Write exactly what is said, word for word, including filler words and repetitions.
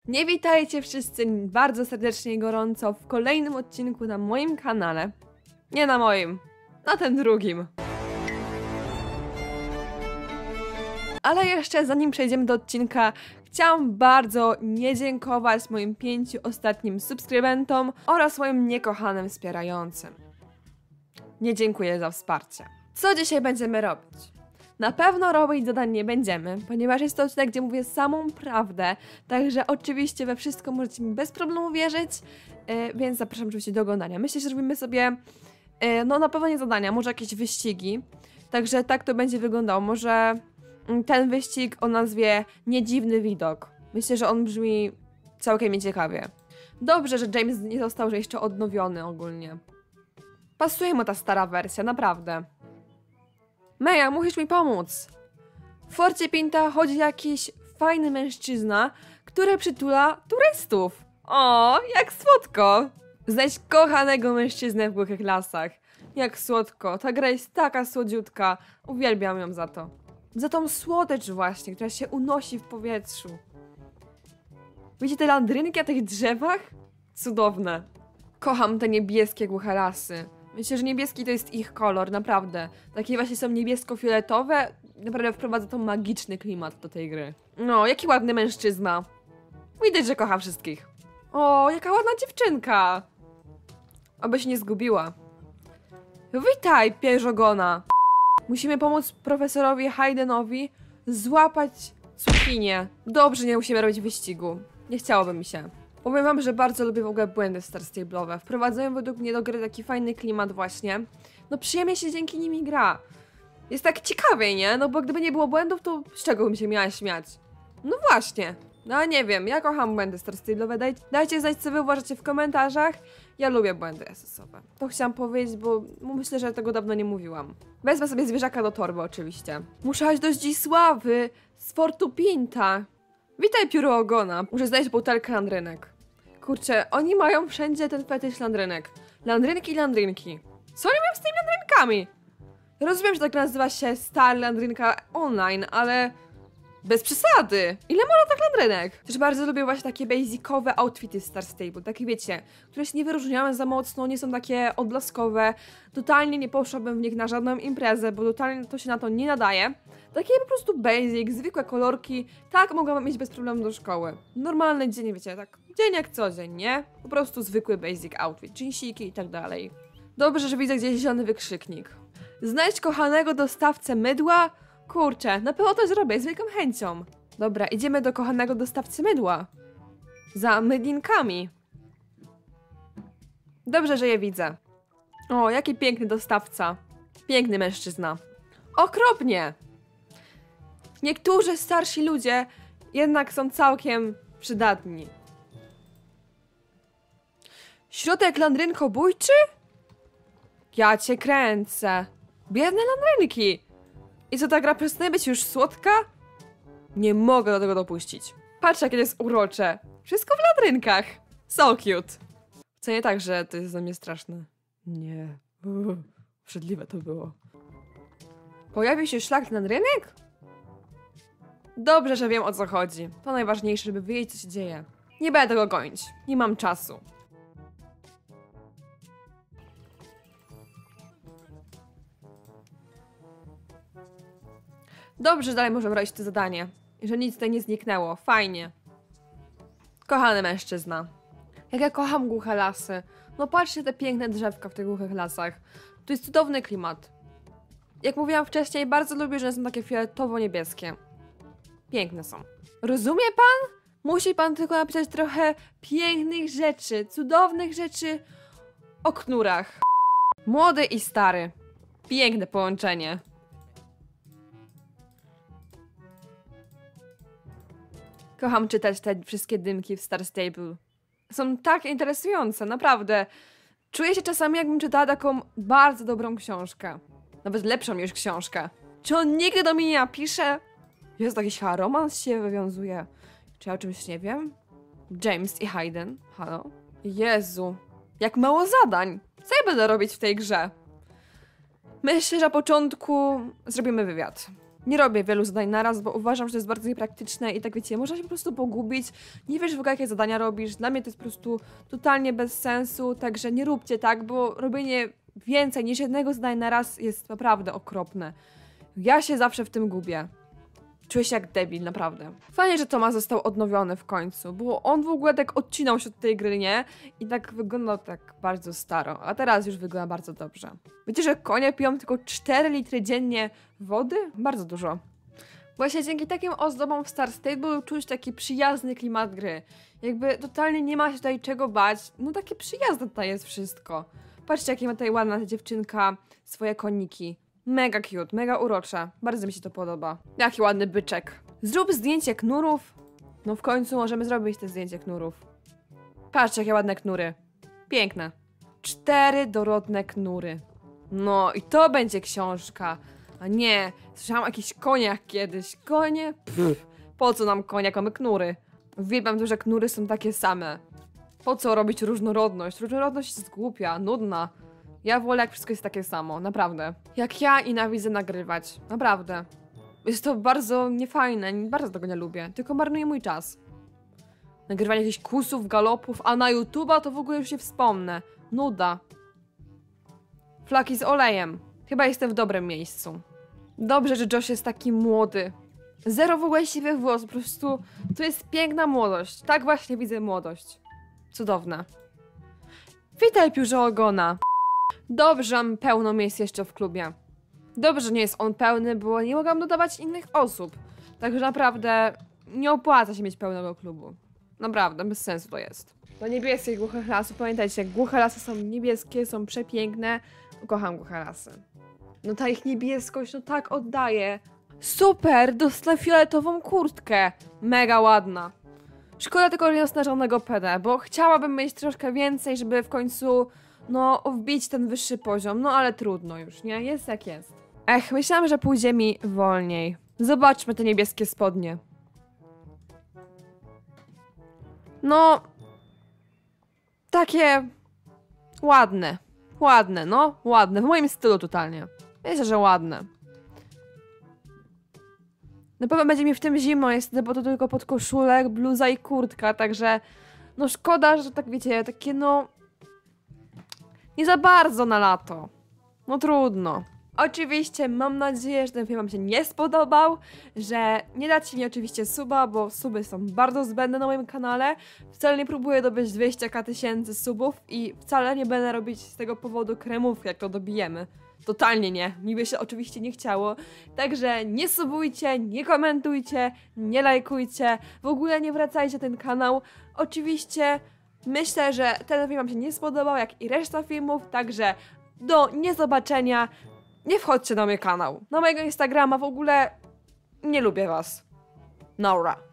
Nie witajcie wszyscy bardzo serdecznie i gorąco w kolejnym odcinku na moim kanale. Nie na moim, na tym drugim. Ale jeszcze zanim przejdziemy do odcinka, chciałam bardzo nie dziękować moim pięciu ostatnim subskrybentom oraz moim niekochanym wspierającym. Nie dziękuję za wsparcie. Co dzisiaj będziemy robić? Na pewno robić zadań nie będziemy, ponieważ jest to odcinek, gdzie mówię samą prawdę, także oczywiście we wszystko możecie mi bez problemu wierzyć, yy, więc zapraszam oczywiście do oglądania. Myślę, że robimy sobie, yy, no na pewno nie zadania, może jakieś wyścigi, także tak to będzie wyglądało. Może yy, ten wyścig o nazwie Niedziwny widok. Myślę, że on brzmi całkiem nieciekawie. Dobrze, że James nie został że jeszcze odnowiony ogólnie. Pasuje mu ta stara wersja, naprawdę. Meja, musisz mi pomóc. W Forcie Pinta chodzi jakiś fajny mężczyzna, który przytula turystów. O, jak słodko. Znajdź kochanego mężczyznę w głuchych lasach. Jak słodko, ta gra jest taka słodziutka. Uwielbiam ją za to. Za tą słodycz właśnie, która się unosi w powietrzu. Widzicie te landrynki na tych drzewach? Cudowne. Kocham te niebieskie głuche lasy. Myślę, że niebieski to jest ich kolor, naprawdę. Takie właśnie są niebiesko-fioletowe. Naprawdę wprowadza to magiczny klimat do tej gry. No, jaki ładny mężczyzna. Widać, że kocha wszystkich. O, jaka ładna dziewczynka. Oby się nie zgubiła. Witaj, pierzogona. Musimy pomóc profesorowi Haydenowi złapać cukinię. Dobrze, nie musimy robić wyścigu. Nie chciałoby mi się. Powiem wam, że bardzo lubię w ogóle błędy Star Stable'owe. Wprowadzają według mnie do gry taki fajny klimat właśnie. No przyjemnie się dzięki nimi gra. Jest tak ciekawiej, nie? No bo gdyby nie było błędów, to z czego bym się miała śmiać? No właśnie. No nie wiem, ja kocham błędy Star Stable'owe. Daj, dajcie znać, co wy uważacie w komentarzach. Ja lubię błędy S S-owe. To chciałam powiedzieć, bo myślę, że tego dawno nie mówiłam. Wezmę sobie zwierzaka do torby oczywiście. Muszę aż do Zdzisławy z Fortu Pinta. Witaj, pióro ogona. Muszę znaleźć butelkę landrynek. Kurczę, oni mają wszędzie ten fetysz landrynek. Landrynki i landrynki. Co oni mają z tymi landrynkami? Rozumiem, że tak nazywa się Star Landrynka Online, ale bez przesady. Ile można tak landrynek? Też bardzo lubię właśnie takie basicowe outfity Star Stable. Takie wiecie, które się nie wyróżniają za mocno, nie są takie odblaskowe. Totalnie nie poszłabym w nich na żadną imprezę, bo totalnie to się na to nie nadaje. Takie po prostu basic, zwykłe kolorki. Tak mogłabym mieć bez problemu do szkoły. Normalny dzień, wiecie, tak dzień jak co dzień, nie? Po prostu zwykły basic outfit, jeansiki i tak dalej. Dobrze, że widzę gdzieś zielony wykrzyknik. Znajdź kochanego dostawcę mydła? Kurczę, na pewno to zrobię z wielką chęcią. Dobra, idziemy do kochanego dostawcy mydła. Za mydlinkami. Dobrze, że je widzę. O, jaki piękny dostawca. Piękny mężczyzna. Okropnie! Niektórzy starsi ludzie jednak są całkiem przydatni. Środek landrynkobójczy? Ja cię kręcę. Biedne landrynki. I co, ta gra przestanie być już słodka? Nie mogę do tego dopuścić. Patrz, jakie to jest urocze. Wszystko w landrynkach. So cute. Co nie tak, że to jest za mnie straszne. Nie. Uuu, obrzydliwe to było. Pojawił się szlak landrynek? Dobrze, że wiem, o co chodzi. To najważniejsze, żeby wiedzieć, co się dzieje. Nie będę tego gonić. Nie mam czasu. Dobrze, że dalej możemy robić to zadanie. I że nic tutaj nie zniknęło. Fajnie. Kochany mężczyzna. Jak ja kocham głuche lasy. No patrzcie te piękne drzewka w tych głuchych lasach. To jest cudowny klimat. Jak mówiłam wcześniej, bardzo lubię, że są takie fioletowo-niebieskie. Piękne są. Rozumie pan? Musi pan tylko napisać trochę pięknych rzeczy, cudownych rzeczy o knurach. Młody i stary. Piękne połączenie. Kocham czytać te wszystkie dymki w Star Stable. Są tak interesujące, naprawdę. Czuję się czasami, jakbym czytała taką bardzo dobrą książkę. Nawet lepszą niż książkę. Czy on nigdy do mnie nie napisze? Jest jakiś chyba romans się wywiązuje. Czy ja o czymś nie wiem? James i Hayden. Halo? Jezu. Jak mało zadań. Co ja będę robić w tej grze? Myślę, że na początku zrobimy wywiad. Nie robię wielu zadań naraz, bo uważam, że to jest bardzo niepraktyczne i tak wiecie, można się po prostu pogubić, nie wiesz w ogóle jakie zadania robisz, dla mnie to jest po prostu totalnie bez sensu, także nie róbcie tak, bo robienie więcej niż jednego zadania naraz jest naprawdę okropne. Ja się zawsze w tym gubię. Czuję się jak debil, naprawdę. Fajnie, że Tomas został odnowiony w końcu, bo on w ogóle tak odcinał się od tej gry, nie? I tak wyglądał tak bardzo staro, a teraz już wygląda bardzo dobrze. Wiecie, że konie piją tylko cztery litry dziennie wody? Bardzo dużo. Właśnie dzięki takim ozdobom w Star Stable czuć taki przyjazny klimat gry. Jakby totalnie nie ma się tutaj czego bać, no takie przyjazne tutaj jest wszystko. Patrzcie, jakie ma tutaj ładna ta dziewczynka, swoje koniki. Mega cute, mega urocze. Bardzo mi się to podoba. Jaki ładny byczek. Zrób zdjęcie knurów. No w końcu możemy zrobić te zdjęcie knurów. Patrzcie, jakie ładne knury. Piękne. Cztery dorodne knury. No i to będzie książka. A nie, słyszałam o jakichś koniach kiedyś. Konie? Pff, po co nam konie, jak mamy knury? Uwielbiam to, że knury są takie same. Po co robić różnorodność? Różnorodność jest głupia, nudna. Ja wolę, jak wszystko jest takie samo, naprawdę. Jak ja nienawidzę nagrywać, naprawdę. Jest to bardzo niefajne, bardzo tego nie lubię, tylko marnuje mój czas. Nagrywanie jakichś kusów, galopów, a na YouTube'a to w ogóle już się wspomnę. Nuda. Flaki z olejem. Chyba jestem w dobrym miejscu. Dobrze, że Josh jest taki młody. Zero w ogóle siwych włosów, po prostu to jest piękna młodość. Tak właśnie widzę młodość. Cudowna. Witaj, piórze ogona. Dobrze, mam pełno miejsc jeszcze w klubie. Dobrze, że nie jest on pełny, bo nie mogłam dodawać innych osób. Także naprawdę nie opłaca się mieć pełnego klubu. Naprawdę, bez sensu to jest. Do niebieskich głuchych lasów, pamiętajcie, głuche lasy są niebieskie, są przepiękne. Kocham głuche lasy. No ta ich niebieskość, no tak oddaje. Super, dostanę fioletową kurtkę. Mega ładna. Szkoda tylko, że nie dostanę żadnego P D, bo chciałabym mieć troszkę więcej, żeby w końcu, no, wbić ten wyższy poziom. No ale trudno już, nie? Jest jak jest. Ech, myślałam, że pójdzie mi wolniej. Zobaczmy te niebieskie spodnie. No... Takie... Ładne. Ładne, no. Ładne. W moim stylu totalnie. Myślę, że ładne. Na pewno będzie mi w tym zimno, jest, bo to tylko podkoszulek, bluza i kurtka, także... No szkoda, że tak wiecie, takie no... Nie za bardzo na lato. No trudno. Oczywiście mam nadzieję, że ten film wam się nie spodobał, że nie dacie mi oczywiście suba, bo suby są bardzo zbędne na moim kanale. Wcale nie próbuję dobyć dwieście tysięcy subów i wcale nie będę robić z tego powodu kremówki, jak to dobijemy. Totalnie nie. Mi by się oczywiście nie chciało. Także nie subujcie, nie komentujcie, nie lajkujcie, w ogóle nie wracajcie na ten kanał. Oczywiście myślę, że ten film wam się nie spodobał, jak i reszta filmów, także do niezobaczenia. Nie wchodźcie na mój kanał. Na mojego Instagrama w ogóle nie lubię was. Nora.